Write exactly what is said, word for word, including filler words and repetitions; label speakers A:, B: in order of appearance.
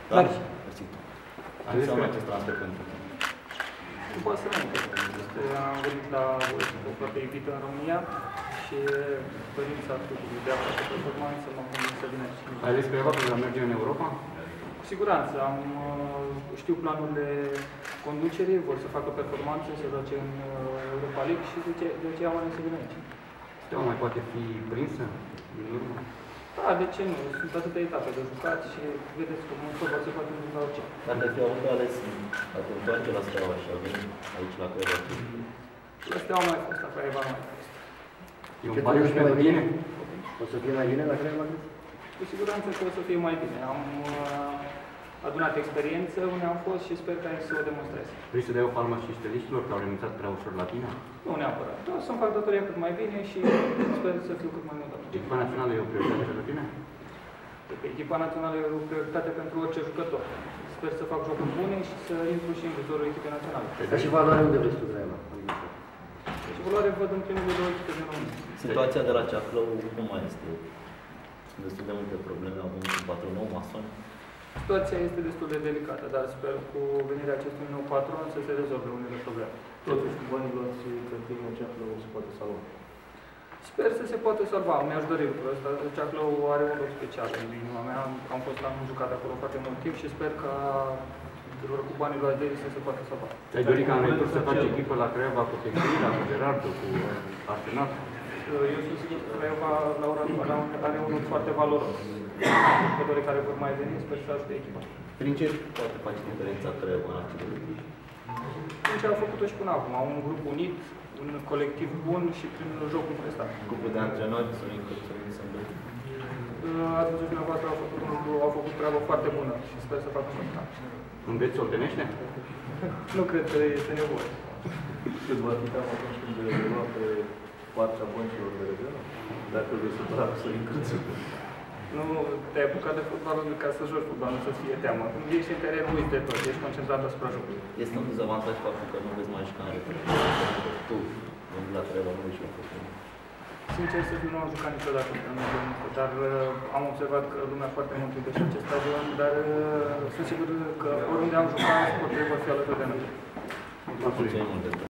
A: Da, mersi. Ce înseamnă acest transfer pentru tine?
B: Nu poate să rămână. Am venit la o foarte iubită în România și dorința de a face performanță m-a convins să vin aici.
C: Ai ales Craiova pentru a merge în Europa?
B: Cu siguranță. Am, știu planurile conducerii, vor să facă performanță, să joace în Europa League și de aceea am ales să vin aici.
C: Steaua mai poate fi prinsă din urmă?
B: Da, de ce nu? Sunt atâtea etape de jucat și vedeți cum în fotbal se poate juca orice.
A: Dar de fi avut ales a te întoarce la Steaua și a venit aici la Craiova.
B: La Steaua mai fost, la Craiova mai fost.
C: E un pariu și pentru tine?
D: O să fie mai bine la Craiova?
B: Cu siguranță că o să fie mai bine. Am uh, adunat experiență unde am fost și sper că aici să o demonstrez.
C: Vrei să dai o palmă și steliștilor care au renunțat prea ușor la tine?
B: Nu neapărat. Vreau să-mi fac datoria cât mai bine și sper să fiu cât mai mult.
C: Echipa națională e o prioritate pentru tine?
B: Cred că echipa națională e o prioritate pentru orice jucător. Sper să fac jocuri bune și să intru și în vizorul echipei naționale.
D: Ca și valoare unde vrei tu Craiova?
B: Și valoare văd în primul două echipe din România.
A: Situația de la Ceaclău cum mai este? Sunt destul de multe probleme, avem un patron nou, mason.
B: Situația este destul de delicată, dar sper cu venirea acestui nou patron să se rezolve unele probleme.
E: Totuși, cu banii luați pentru Ceaclău se poate salva.
B: Sper să se poată salva. Mi-aș dori lucrul ăsta. Ceaclău are un loc special în inima mea. Am fost am jucat acolo foarte mult timp și sper ca cu banii luați de el să se poată salva.
C: Ți-ai dorit ca în retur să faci echipă la Craiova cu Textila, cu Gerardo, cu Arsenal?
B: Eu sunt sigur că Craiova la ora actuală are unul foarte valoros. Jucătorii care vor mai veni, sper să ajute echipa.
A: Prin ce poate face diferența Craiova în acest lucru?
B: Prin ce au făcut-o și până acum. Au un grup unit, un colectiv bun și prin jocul prestat.
A: Grupul de antrenori, Sorin Cățărin, sunt buni.
B: Ați văzut dumneavoastră, au făcut un lucru, au făcut treabă foarte bună și sper să facă și mai.
C: Înveți oltenește?
B: Nu cred că este nevoie.
E: Cât va fi teamă atunci când de lua pe partea băncilor de rezervă? Dacă vei supăra cu Sorin Cățărin.
B: Nu te-ai apucat de fotbal ca să joci fotbal, nu să-ți fie teamă. Când ești în teren, uiți de tot, ești concentrat asupra jocului.
A: Este un dezavantaj faptul că nu vezi mai juca în retur. Tu, când la Craiova, nu ești la fotbal.
B: Sincer să fiu, nu am jucat niciodată în jocul, dar uh, am observat că lumea foarte mult iubește și acest stadion, dar uh, sunt sigur că oriunde am jucat, sportivul va fi alături de noi.
A: Mulțumim mult de tot.